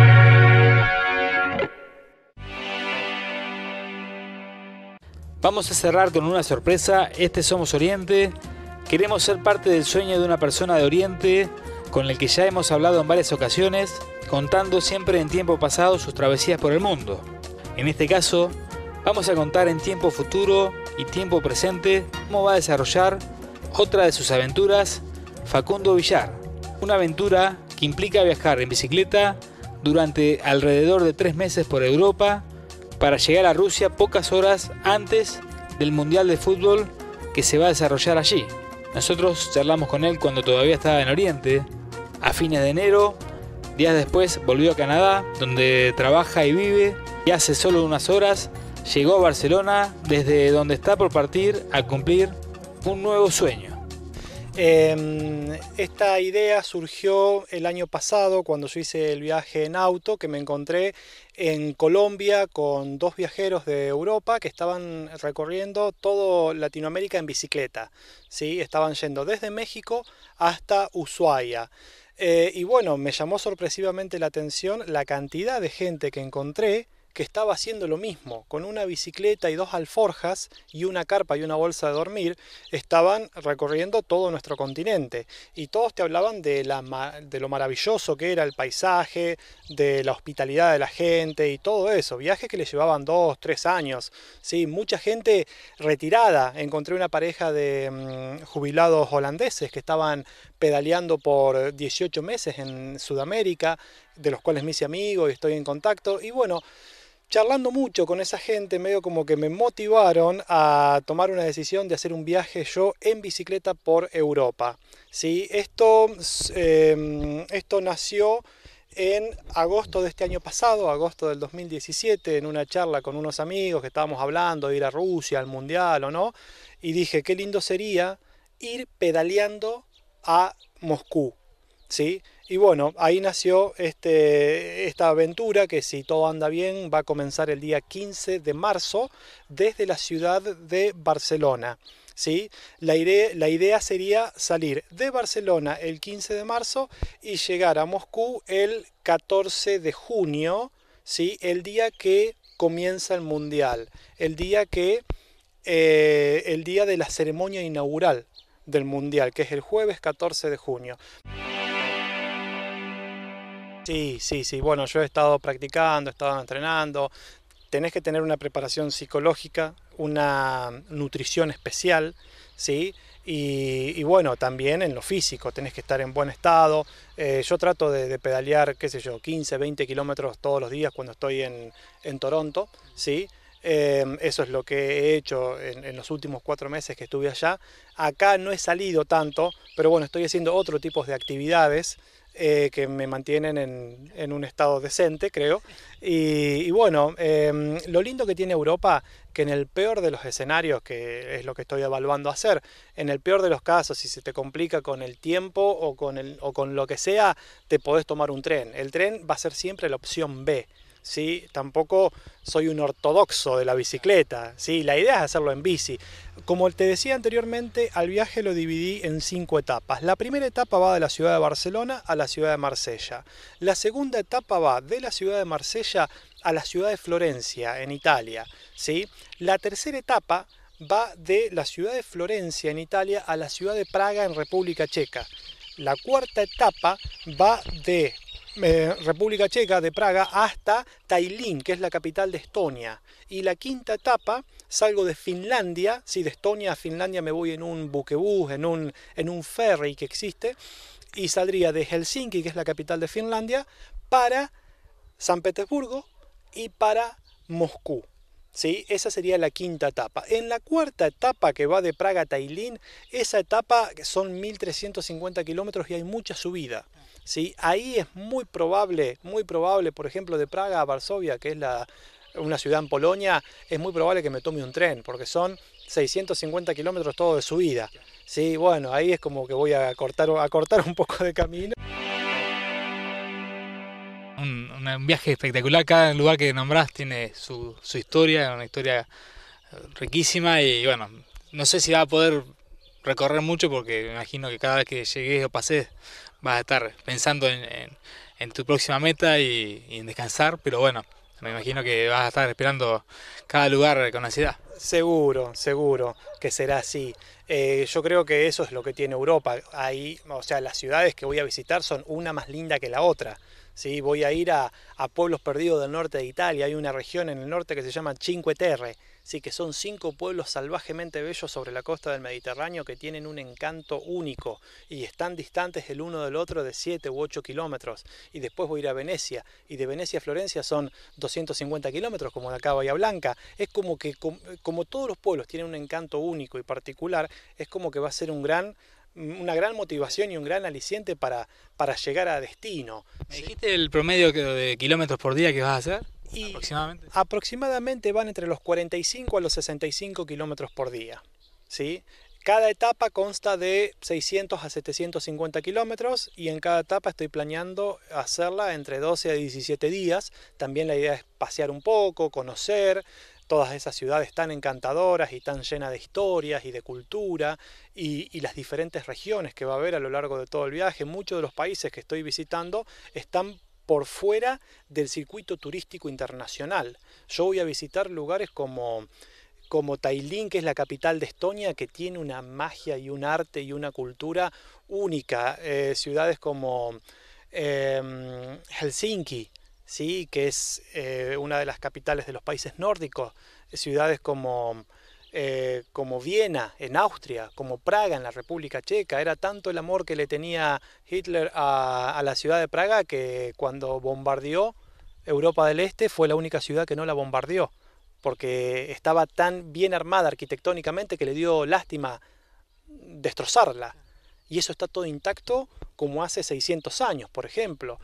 Speaker 2: Vamos a cerrar con una sorpresa. Este Somos Oriente. Queremos ser parte del sueño de una persona de Oriente con el que ya hemos hablado en varias ocasiones, contando siempre en tiempo pasado sus travesías por el mundo. En este caso, vamos a contar en tiempo futuro y tiempo presente cómo va a desarrollar otra de sus aventuras, Facundo Villar. Una aventura que implica viajar en bicicleta durante alrededor de 3 meses por Europa para llegar a Rusia pocas horas antes del Mundial de Fútbol que se va a desarrollar allí. Nosotros charlamos con él cuando todavía estaba en Oriente, a fines de enero. Días después volvió a Canadá, donde trabaja y vive, y hace solo unas horas llegó a Barcelona, desde donde está por partir a cumplir un nuevo sueño.
Speaker 10: Esta idea surgió el año pasado cuando yo hice el viaje en auto, que me encontré en Colombia con 2 viajeros de Europa que estaban recorriendo todo Latinoamérica en bicicleta, ¿sí? Estaban yendo desde México hasta Ushuaia. Y bueno, me llamó sorpresivamente la atención la cantidad de gente que encontré que estaba haciendo lo mismo, con una bicicleta y 2 alforjas y una carpa y una bolsa de dormir. Estaban recorriendo todo nuestro continente y todos te hablaban de lo maravilloso que era el paisaje, de la hospitalidad de la gente y todo eso. Viajes que les llevaban 2, 3 años, ¿sí? Mucha gente retirada. Encontré una pareja de jubilados holandeses que estaban pedaleando por 18 meses en Sudamérica, de los cuales me hice amigo y estoy en contacto. Y bueno, charlando mucho con esa gente, medio como que me motivaron a tomar una decisión de hacer un viaje yo en bicicleta por Europa, ¿sí? Esto nació en agosto de este año pasado, agosto del 2017, en una charla con unos amigos que estábamos hablando de ir a Rusia, al Mundial o no, y dije, qué lindo sería ir pedaleando a Moscú, ¿sí? Y bueno, ahí nació esta aventura que, si todo anda bien, va a comenzar el día 15 de marzo desde la ciudad de Barcelona, ¿sí? La idea sería salir de Barcelona el 15 de marzo y llegar a Moscú el 14 de junio, ¿sí? El día que comienza el Mundial, el día de la ceremonia inaugural del Mundial, que es el jueves 14 de junio. Sí, bueno, yo he estado practicando, he estado entrenando. Tenés que tener una preparación psicológica, una nutrición especial, ¿sí? Y bueno, también en lo físico, tenés que estar en buen estado. Yo trato de pedalear, qué sé yo, 15, 20 kilómetros todos los días cuando estoy en Toronto, ¿sí? Eso es lo que he hecho en los últimos 4 meses que estuve allá. Acá no he salido tanto, pero bueno, estoy haciendo otro tipo de actividades que me mantienen en un estado decente, creo. Y bueno, lo lindo que tiene Europa, que en el peor de los escenarios, que es lo que estoy evaluando hacer, en el peor de los casos, si se te complica con el tiempo o con lo que sea, te podés tomar un tren. El tren va a ser siempre la opción B, ¿sí? Tampoco soy un ortodoxo de la bicicleta, ¿sí? La idea es hacerlo en bici. Como te decía anteriormente, al viaje lo dividí en 5 etapas. La primera etapa va de la ciudad de Barcelona a la ciudad de Marsella. La segunda etapa va de la ciudad de Marsella a la ciudad de Florencia, en Italia, ¿sí? La tercera etapa va de la ciudad de Florencia, en Italia, a la ciudad de Praga, en República Checa. La cuarta etapa va de República Checa, de Praga, hasta Tallinn, que es la capital de Estonia. Y la quinta etapa, salgo de Finlandia, sí, de Estonia a Finlandia me voy en un buquebús, en un ferry que existe, y saldría de Helsinki, que es la capital de Finlandia, para San Petersburgo y para Moscú, ¿sí? Esa sería la quinta etapa. En la cuarta etapa, que va de Praga a Tallinn, esa etapa son 1350 kilómetros y hay mucha subida, ¿sí? Ahí es muy probable, por ejemplo, de Praga a Varsovia, que es una ciudad en Polonia, es muy probable que me tome un tren, porque son 650 kilómetros todo de subida. Sí, bueno, ahí es como que voy a cortar un poco de camino.
Speaker 2: Un viaje espectacular. Cada lugar que nombrás tiene su historia, una historia riquísima, y bueno, no sé si va a poder recorrer mucho, porque me imagino que cada vez que llegues o pases vas a estar pensando en tu próxima meta y en descansar, pero bueno, me imagino que vas a estar esperando cada lugar con ansiedad.
Speaker 10: Seguro que será así. Yo creo que eso es lo que tiene Europa. Ahí, o sea, las ciudades que voy a visitar son una más linda que la otra. ¿Sí? Voy a ir a pueblos perdidos del norte de Italia. Hay una región en el norte que se llama Cinque Terre, ¿sí? Que son 5 pueblos salvajemente bellos sobre la costa del Mediterráneo que tienen un encanto único y están distantes el uno del otro de 7 u 8 kilómetros. Y después voy a ir a Venecia, y de Venecia a Florencia son 250 kilómetros, como de acá a Bahía Blanca. Es como que, como todos los pueblos tienen un encanto único y particular, es como que va a ser una gran motivación y un gran aliciente para llegar a destino.
Speaker 2: ¿Me dijiste el promedio de kilómetros por día que vas a hacer?
Speaker 10: Y
Speaker 2: aproximadamente.
Speaker 10: Aproximadamente van entre los 45 a los 65 kilómetros por día, ¿sí? Cada etapa consta de 600 a 750 kilómetros, y en cada etapa estoy planeando hacerla entre 12 a 17 días. También la idea es pasear un poco, conocer todas esas ciudades tan encantadoras y tan llenas de historias y de cultura, y las diferentes regiones que va a haber a lo largo de todo el viaje. Muchos de los países que estoy visitando están por fuera del circuito turístico internacional. Yo voy a visitar lugares como Tallinn, que es la capital de Estonia, que tiene una magia y un arte y una cultura única. Ciudades como Helsinki, ¿sí? Que es una de las capitales de los países nórdicos. Ciudades como Viena en Austria, como Praga en la República Checa. Era tanto el amor que le tenía Hitler a la ciudad de Praga, que cuando bombardeó Europa del Este fue la única ciudad que no la bombardeó, porque estaba tan bien armada arquitectónicamente que le dio lástima destrozarla. Y eso está todo intacto como hace 600 años, por ejemplo.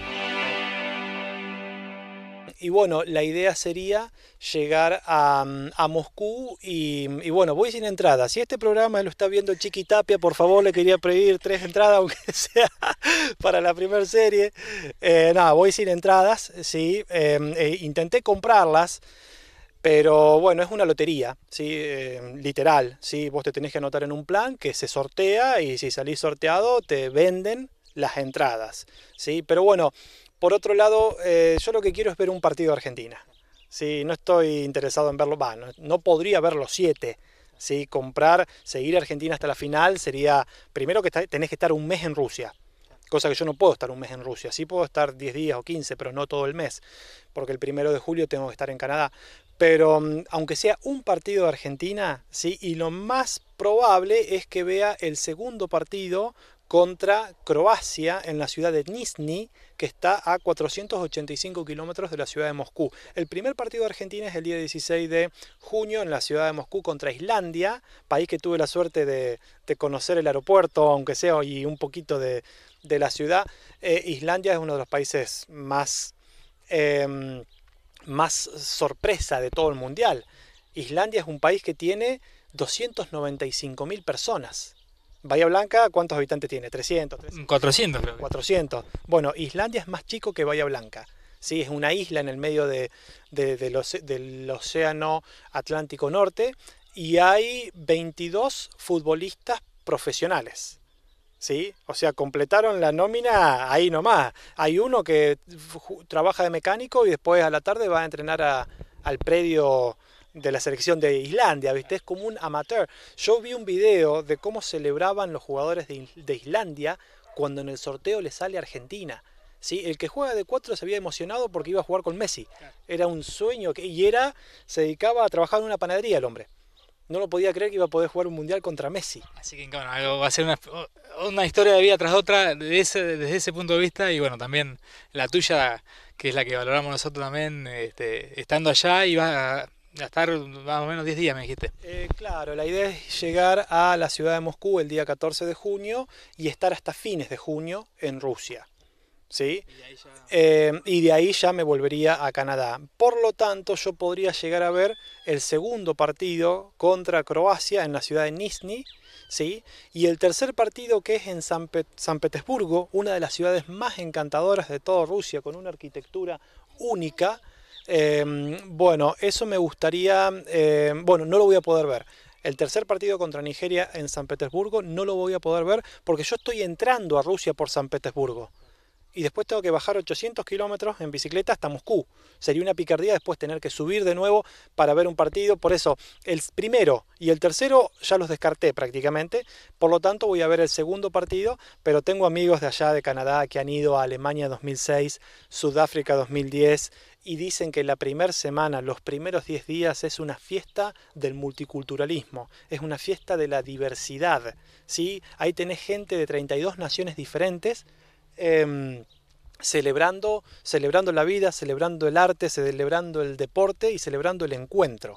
Speaker 10: Y bueno, la idea sería llegar a Moscú y bueno, voy sin entrada. Si este programa lo está viendo Chiqui Tapia, por favor le quería pedir 3 entradas, aunque sea para la primera serie. Nada, voy sin entradas, ¿sí? Intenté comprarlas, pero bueno, es una lotería, ¿sí? Literal, ¿sí? Vos te tenés que anotar en un plan que se sortea, y si salís sorteado te venden las entradas, ¿sí? Pero bueno, por otro lado, yo lo que quiero es ver un partido de Argentina. Sí, no estoy interesado en verlo, no podría ver los 7. ¿Sí? Seguir a Argentina hasta la final sería, primero que tenés que estar un mes en Rusia, cosa que yo no puedo estar un mes en Rusia. Sí puedo estar 10 días o 15, pero no todo el mes, porque el 1 de julio tengo que estar en Canadá. Pero aunque sea un partido de Argentina, ¿sí? Y lo más probable es que vea el segundo partido contra Croacia en la ciudad de Nizhny, que está a 485 kilómetros de la ciudad de Moscú. El primer partido de Argentina es el día 16 de junio en la ciudad de Moscú contra Islandia, país que tuve la suerte de conocer el aeropuerto, aunque sea, y un poquito de la ciudad. Islandia es uno de los países más sorpresa de todo el mundial. Islandia es un país que tiene 295.000 personas. Bahía Blanca, ¿cuántos habitantes tiene? 300.
Speaker 2: 400 creo.
Speaker 10: 400. Bueno, Islandia es más chico que Bahía Blanca. Sí, es una isla en el medio del océano Atlántico Norte, y hay 22 futbolistas profesionales. ¿Sí? O sea, completaron la nómina ahí nomás. Hay uno que trabaja de mecánico y después a la tarde va a entrenar al predio de la selección de Islandia, ¿viste? Es como un amateur. Yo vi un video de cómo celebraban los jugadores de Islandia cuando en el sorteo le sale Argentina. ¿Sí? El que juega de 4 se había emocionado porque iba a jugar con Messi. Era un sueño, se dedicaba a trabajar en una panadería el hombre. No lo podía creer que iba a poder jugar un mundial contra Messi.
Speaker 2: Así que bueno, va a ser una historia de vida tras otra desde ese punto de vista, y bueno, también la tuya, que es la que valoramos nosotros también, estando allá, y vas estar más o menos 10 días, me dijiste.
Speaker 10: Claro, la idea es llegar a la ciudad de Moscú el día 14 de junio y estar hasta fines de junio en Rusia. ¿Sí? Y de ahí ya me volvería a Canadá. Por lo tanto, yo podría llegar a ver el segundo partido contra Croacia en la ciudad de Nizhny, ¿sí? Y el tercer partido, que es en San Petersburgo, una de las ciudades más encantadoras de toda Rusia, con una arquitectura única. Bueno, eso me gustaría, bueno, no lo voy a poder ver. El tercer partido contra Nigeria en San Petersburgo no lo voy a poder ver porque yo estoy entrando a Rusia por San Petersburgo. Y después tengo que bajar 800 kilómetros en bicicleta hasta Moscú. Sería una picardía después tener que subir de nuevo para ver un partido. Por eso, el primero y el tercero ya los descarté prácticamente. Por lo tanto, voy a ver el segundo partido, pero tengo amigos de allá de Canadá que han ido a Alemania 2006, Sudáfrica 2010, y dicen que la primera semana, los primeros 10 días, es una fiesta del multiculturalismo, es una fiesta de la diversidad, ¿sí? Ahí tenés gente de 32 naciones diferentes, celebrando la vida, celebrando el arte, celebrando el deporte y celebrando el encuentro.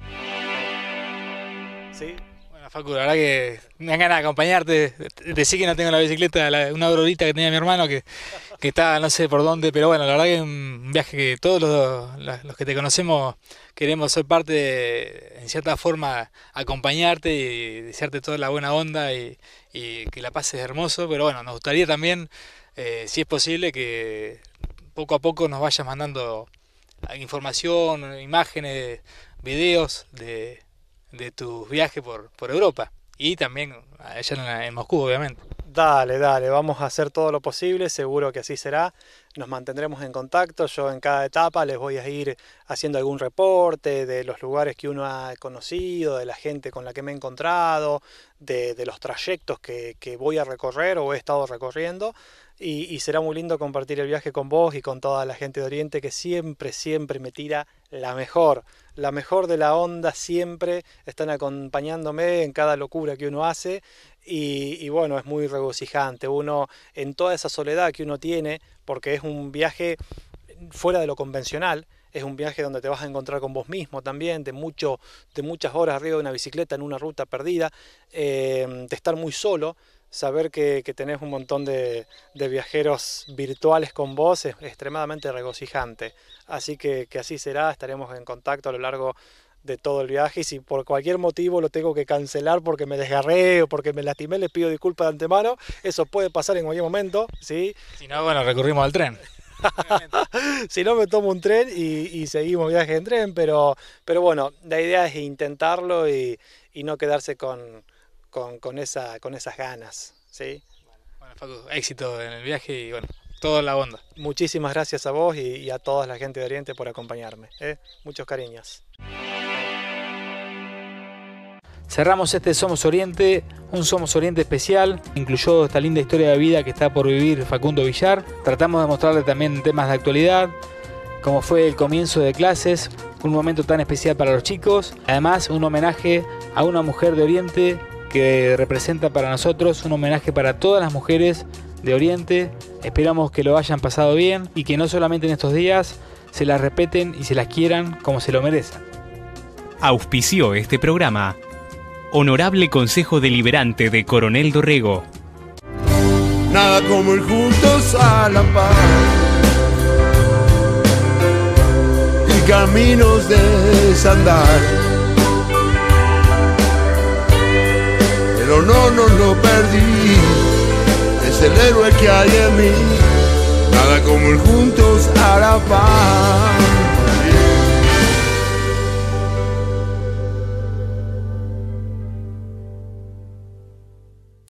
Speaker 10: ¿Sí?
Speaker 2: Bueno, Facu, la verdad que me dan ganas de acompañarte. Decí que no tengo la bicicleta, una Aurorita que tenía mi hermano que está no sé por dónde, pero bueno, la verdad que es un viaje que todos los que te conocemos queremos ser parte, en cierta forma, acompañarte y desearte toda la buena onda y que la pases hermoso, pero bueno, nos gustaría también, si es posible, que poco a poco nos vayas mandando información, imágenes, videos de tus viajes por Europa y también allá en Moscú, obviamente.
Speaker 10: Dale, vamos a hacer todo lo posible, seguro que así será. Nos mantendremos en contacto, yo en cada etapa les voy a ir haciendo algún reporte de los lugares que uno ha conocido, de la gente con la que me he encontrado, de los trayectos que voy a recorrer o he estado recorriendo. Y será muy lindo compartir el viaje con vos y con toda la gente de Oriente que siempre me tira la mejor de la onda, siempre están acompañándome en cada locura que uno hace y bueno, es muy regocijante, uno en toda esa soledad que uno tiene, porque es un viaje fuera de lo convencional, es un viaje donde te vas a encontrar con vos mismo también, de muchas horas arriba de una bicicleta en una ruta perdida, de estar muy solo. Saber que tenés un montón de viajeros virtuales con vos es extremadamente regocijante. Así que así será, estaremos en contacto a lo largo de todo el viaje. Y si por cualquier motivo lo tengo que cancelar porque me desgarré o porque me lastimé, les pido disculpas de antemano. Eso puede pasar en cualquier momento, ¿sí?
Speaker 2: Si no, bueno, recurrimos al tren.
Speaker 10: Si no, me tomo un tren y seguimos viaje en tren. Pero bueno, la idea es intentarlo y no quedarse con esas ganas, ¿sí?
Speaker 2: Bueno, Facu, éxito en el viaje y bueno, toda la onda.
Speaker 10: Muchísimas gracias a vos y a toda la gente de Oriente por acompañarme, ¿eh? Muchos cariños.
Speaker 2: Cerramos este Somos Oriente, un Somos Oriente especial. Incluyó esta linda historia de vida que está por vivir Facundo Villar. Tratamos de mostrarle también temas de actualidad, como fue el comienzo de clases, un momento tan especial para los chicos. Además, un homenaje a una mujer de Oriente que representa para nosotros, un homenaje para todas las mujeres de Oriente. Esperamos que lo hayan pasado bien y que no solamente en estos días se las respeten y se las quieran como se lo merecen.
Speaker 3: Auspició este programa Honorable Consejo Deliberante de Coronel Dorrego.
Speaker 1: Nada como ir juntos a la paz y caminos de desandar. El honor no lo perdí, es el héroe que hay en mí. Nada como ir juntos a la paz.